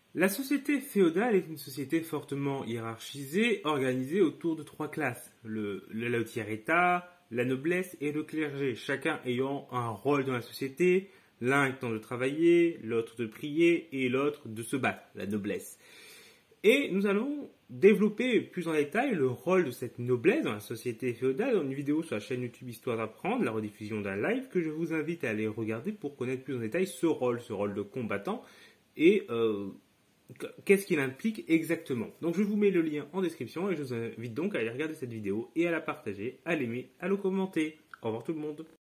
La société féodale est une société fortement hiérarchisée, organisée autour de trois classes, le tiers-état, la noblesse et le clergé, chacun ayant un rôle dans la société, l'un étant de travailler, l'autre de prier et l'autre de se battre, la noblesse. Et nous allons développer plus en détail le rôle de cette noblesse dans la société féodale dans une vidéo sur la chaîne YouTube Histoire d'apprendre, la rediffusion d'un live que je vous invite à aller regarder pour connaître plus en détail ce rôle de combattant et qu'est-ce qu'il implique exactement. Donc je vous mets le lien en description et je vous invite donc à aller regarder cette vidéo et à la partager, à l'aimer, à le commenter. Au revoir tout le monde.